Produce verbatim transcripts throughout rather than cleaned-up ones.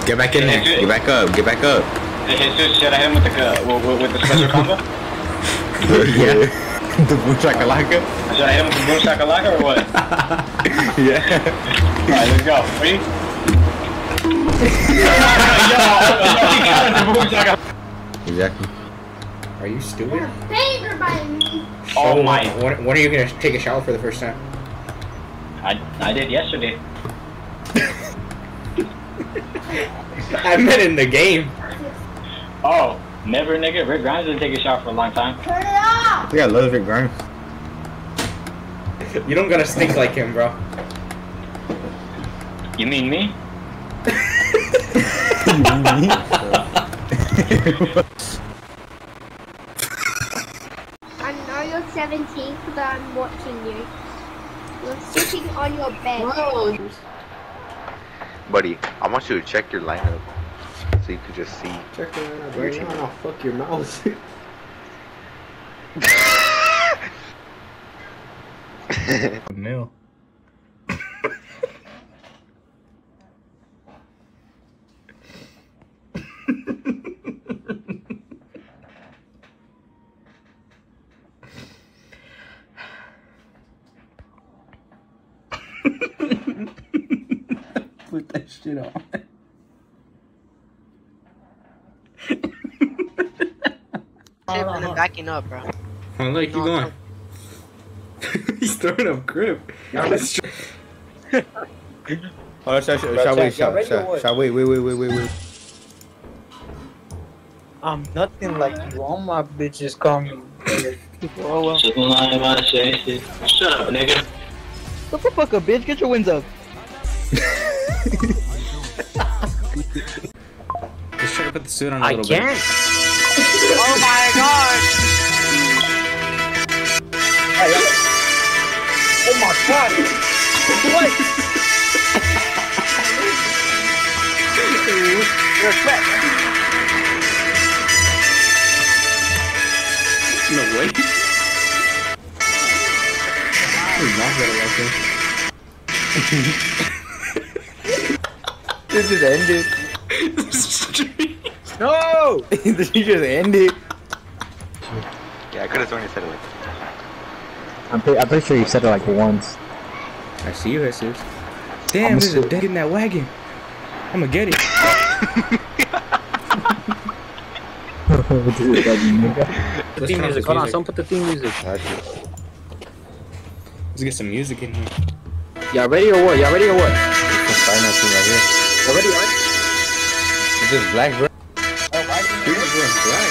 Get back in there. Get back up. Get back up. Hey, Jesus, should I hit him with the, uh, with, with the special combo? Yeah. The boom shakalaka? Should I hit him with the boom shakalaka or what? Yeah. Alright, let's go. Ready? Exactly. Are you stupid? Favor by me. Oh my. When, when are you gonna take a shower for the first time? I, I did yesterday. I meant in the game. Oh, never, nigga. Rick Grimes didn't take a shower for a long time. Turn it off. I think I love Rick Grimes. You don't gotta stink like him, bro. You mean me? You mean me? I know you're seventeen because I'm watching you. You're sitting on your bed. Whoa. Buddy, I want you to check your lineup so you could just see. Check the lineup right now. I'll fuck your mouth. Nil. Put that shit on. I'm backing up, bro. I like you going. He's throwing up grip. Oh, shall, shall, shall wait, shall, shall, shall wait, wait, wait, wait, wait, wait. I'm nothing like you. All my bitches call me. Oh well. Shut up, nigga. What the fuck up, bitch? Get your wins up. Just try to put the suit on a I little can't. bit. Oh my god. Oh my god. What? Respect. No way. He's not gonna like him. This just ended. No! This just ended. Yeah, I could have sworn you said it like I'm pretty, I'm pretty sure you said it like once. I see you, Jesus. Damn, there's a dead in that wagon. I'm gonna get it. The theme music. Hold on, someone put the theme music. Let's get some music in here. Y'all ready or what? Y'all ready or what? Financing right here. Y'all ready, right? It's just black, bro. Dude, we're in black.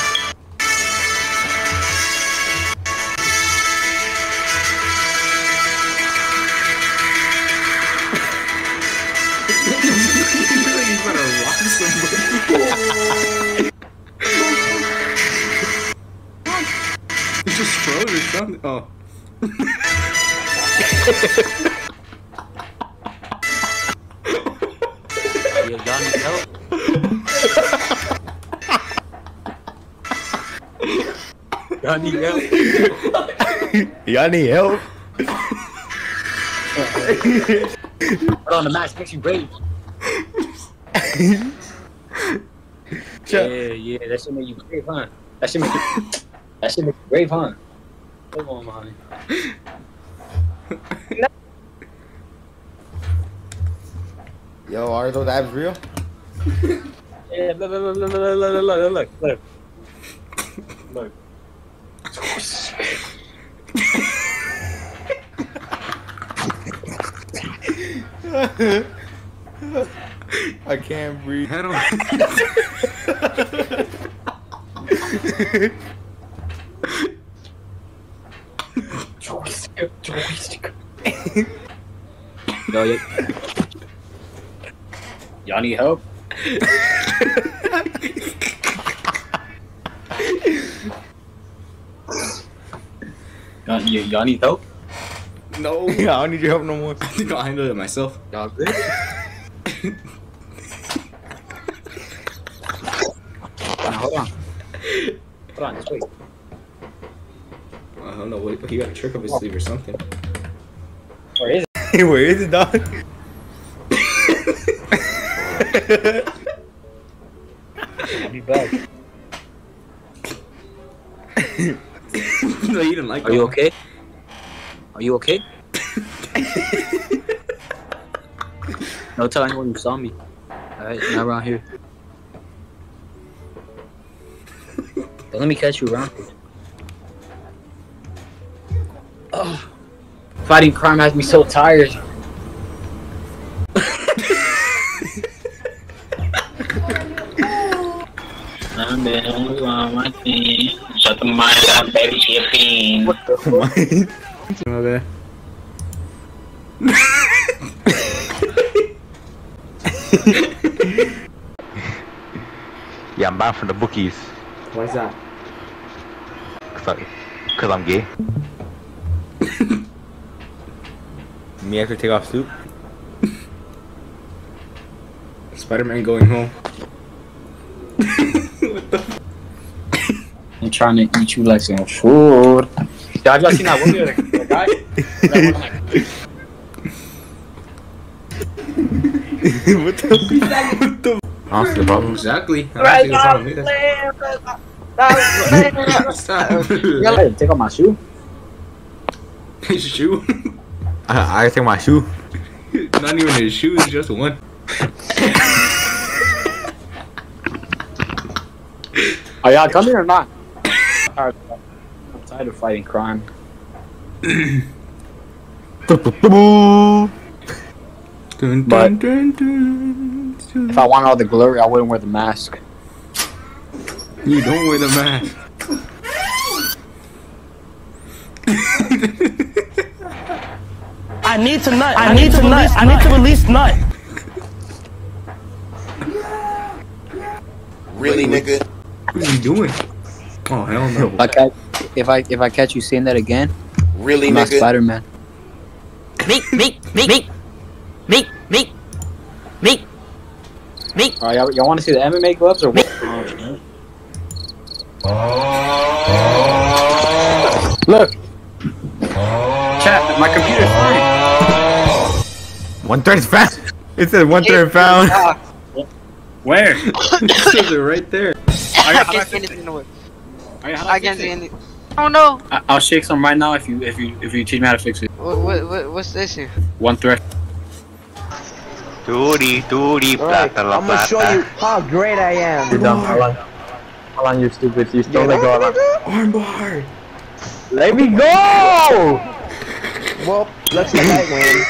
He's about to rock somebody. He just froze or something. Oh. Yeah, y'all need help. Y'all need help. Y'all need help? Put on the mask, makes you brave. Yeah, yeah, that shit make you brave, huh? That shit make you, that shit make you brave, huh? Come on, mommy. Yo, are those abs real? Yeah, look, look, look, look, look, look, look, look, look. Look. I can't breathe. Head on. Joystick, joystick. Yo, yo. Y'all need help? Y'all need help? No. I don't need your help no more. I think I'll handle it myself. Y'all good? Hold on. Hold on, just wait. I don't know. What, he got a trick up his sleeve or something. Where is it? Where is it, dog? I'll be back. No, you didn't like. Are you okay? Are you okay? Don't tell anyone you saw me. Alright, not around here. Don't let me catch you around here. Oh, fighting crime has me so tired. I'm the only one my team. Shut the mind up, baby, she a fiend. What the fuck? Okay. Yeah, I'm banned from the bookies. Why's that? Cause, I, Cause I'm gay. Me have to take off soup. Spider-Man going home. What the? I'm trying to eat you like some food. Have y'all seen that one video? The, the guy? That one, like, What the? What the? I don't see the problem. Exactly. I don't see the problem either. Stop. hey, take off my shoe. His shoe? I, I take my shoe. Not even his shoe, it's just one. Are y'all coming or not? I'm tired of fighting crime. Dun, But dun, dun, dun, dun. if I want all the glory, I wouldn't wear the mask. You don't wear the mask. I need to nut. I, I need, need to nut. I need to release nut. Really, nigga? What are you doing? Oh hell no! If I catch, if I if I catch you saying that again, really, I'm nigga? not Spider-Man. Me, me, me, me, me, me, me, me. Alright, y'all, y'all want to see the M M A gloves or what? Look, chat. My computer's free. One third is found. It said one third found. Where? It says it right there. I can't see anything to it. I can't see anything. Oh no! I I'll shake some right now if you if you if you teach me how to fix it. What what, what what's this here? One thread. Turi, turi, Alright, plata, la I'm gonna show you plata. how great I am. You're dumb, Alan. Alan, you're stupid. You still let go, Alan. Armbar. Let me go! Well, looks like I win.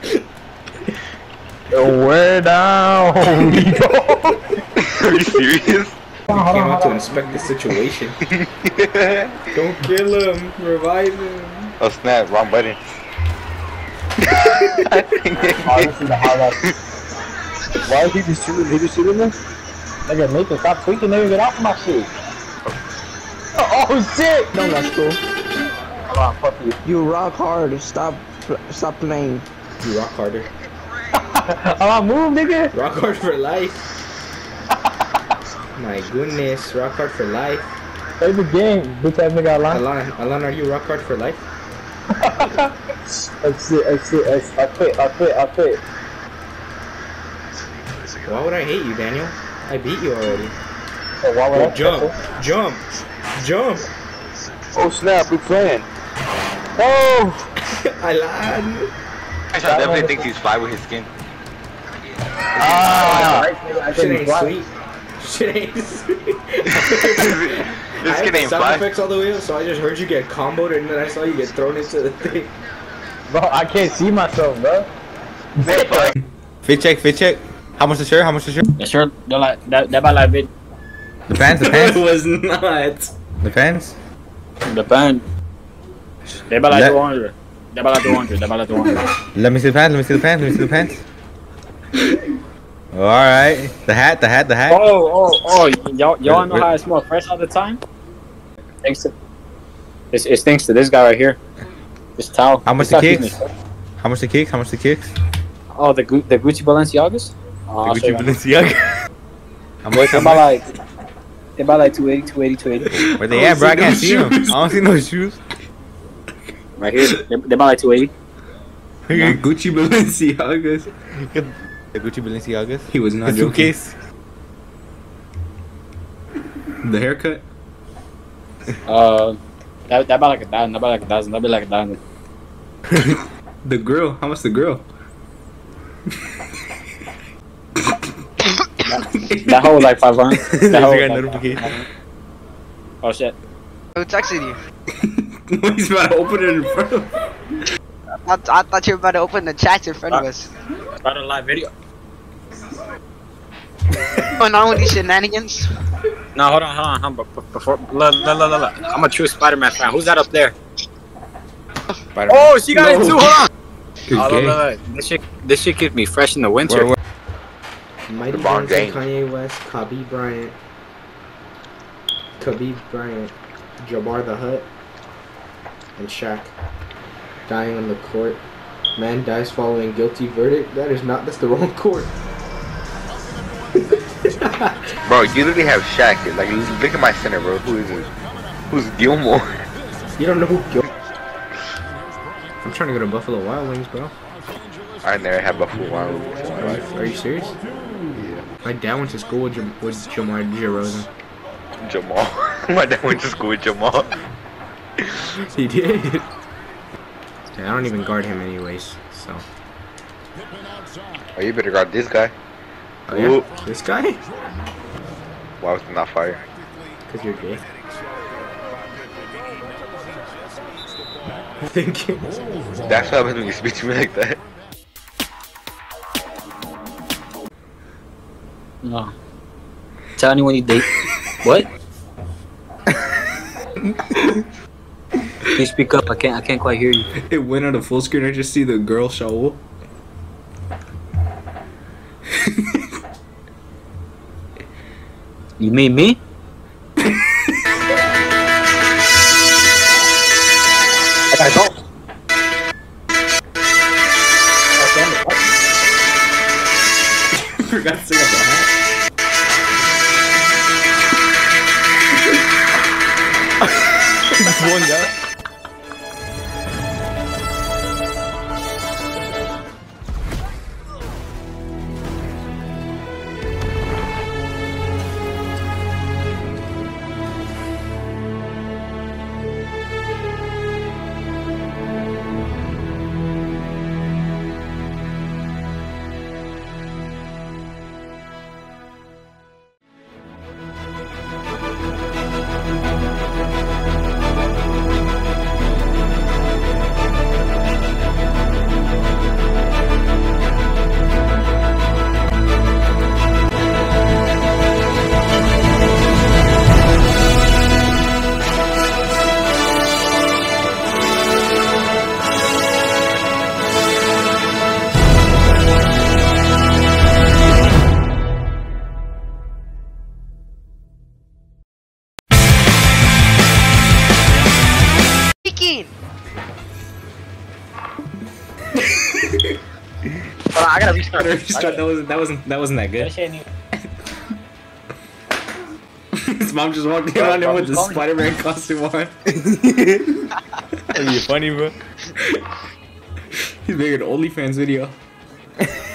We're down. Are you serious? Came out to inspect the situation. Don't kill him. Revive him. Oh snap, wrong button. Oh, this is the highlight. Why is he just shooting? He just shooting this? Nigga, Nathan, stop tweaking, nigga. Get off my shit. Oh shit! No, that's cool. Hold on, fuck you. You rock hard. Stop, stop playing. You rock harder. Hold on, move, nigga. Rock hard for life. My goodness, rock hard for life. Play the game, bitch ass nigga Alan. Alan, Alan, are you rock hard for life? That's it, that's it, that's I quit, I quit, I quit. Why would I hate you, Daniel? I beat you already. So why would Yo, I jump, jump, jump. Oh snap, we playing. Oh! Alan. I definitely think he's fly with his skin. Ah! Shit ain't sweet. Shit ain't sweet. This I had skin the ain't sound fly. effects all the way up, so I just heard you get comboed, and then I saw you get thrown into the thing. Bro, I can't see myself, bro. Fit check, fit check. How much the shirt? How much the shirt? The shirt, they're like that. That about like bit. The pants, the It pants, was not. the pants. The band. They about like Let- two hundred. They about like two hundred. They about like two hundred. Let me see the pants. Let me see the pants. Let me see the pants. All right. The hat. The hat. The hat. Oh, oh, oh! Y'all, y'all know how I smell fresh all the time? Thanks to, it's, it's thanks to this guy right here. This towel. How much This the towel kicks? keeps me- How much the kicks? How much the kicks? Oh, the Gu- the Gucci Balenciagas. Oh, I'll show Gucci you right now. Balenciaga. How much? They How about much? like, they about like two eighty, two eighty, two eighty. Where they at, bro? I can't see them. I don't see no shoes. Right here. They, they about like two eighty. Gucci Balenciagas. The Gucci Balenciagas. He was not The joking. suitcase. The haircut? Uh, that that about like a thousand. That about like a thousand. That'd be like a thousand. The grill. How much the grill? that, that whole was like five hundred. That whole got was like notification. Oh shit. Who texted you? He's about to open it in front of him. I, I thought you were about to open the chat in front of us. About a live video. What's going on with these shenanigans? No, hold on, hold on, hold on. Before, look, look, look, look. I'm a true Spider-Man fan. Who's that up there? Spider-Man. Oh, she got No. it too. Hold on. You're Oh, gay. look, look, look. This shit, this shit keeps me fresh in the winter. Where, where? Mighty LeBron Johnson, James. Kanye West, Kobe Bryant, Kobe Bryant, Jabbar the Hutt, and Shaq dying on the court. Man dies following guilty verdict. That is not. That's the wrong court. Bro, you literally have Shaq. Like, look at my center, bro. Who is it? Who's Gilmore? You don't know who Gil. I'm trying to go to Buffalo Wild Wings, bro. I never had Buffalo Wild Wings in my Are you, life. are you serious? Yeah. My dad went to school with, Jam with Jamar DeRozan. Jamal. My dad went to school with Jamal. He did. Yeah, I don't even guard him anyways, so. Oh, you better guard this guy. Oh yeah? Ooh. This guy? Why was it not fire? Because you're gay. Thank you. That's what happens when you speak to me like that. No. Tell anyone you date. What? Can you speak up? I can't. I can't quite hear you. It went on a full screen. I just see the girl Shaul. You mean me? I gotta go. Forgot to sing up the hat. Just one guy. Speaking. Hold on, I gotta restart. Restart. That wasn't. That wasn't. That wasn't that good. His mom just walked in on him with the Spider-Man costume on. That'd be funny, bro. He's making an OnlyFans video.